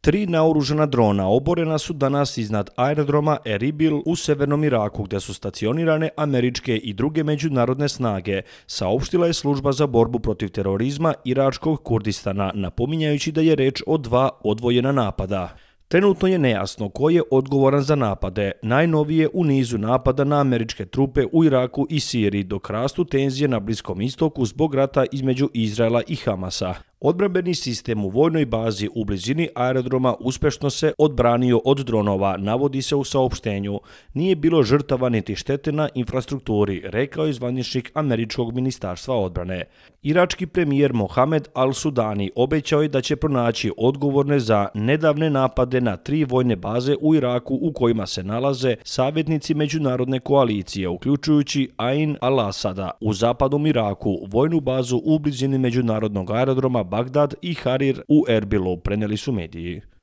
3 naoružana drona oborena su danas iznad aerodroma Eribil u severnom Iraku, gdje su stacionirane američke i druge međunarodne snage, saopštila je služba za borbu protiv terorizma iračkog Kurdistana, napominjajući da je reč o 2 odvojena napada. Trenutno je nejasno ko je odgovoran za napade, najnovije u nizu napada na američke trupe u Iraku i Siriji, dok rastu tenzije na Bliskom istoku zbog rata između Izraela i Hamasa. Odbrambeni sistem u vojnoj bazi u blizini aerodroma uspešno se odbranio od dronova, navodi se u saopštenju. Nije bilo žrtava niti štete na infrastrukturi, rekao je zvaničnik američkog ministarstva odbrane. Irački premijer Mohamed al-Sudani obećao je da će pronaći odgovorne za nedavne napade na 3 vojne baze u Iraku u kojima se nalaze savjetnici međunarodne koalicije, uključujući Ain al-Asada u zapadnom Iraku, vojnu bazu u blizini međunarodnog aerodroma Bagdad i Harir u Erbilu, prenijeli su mediji.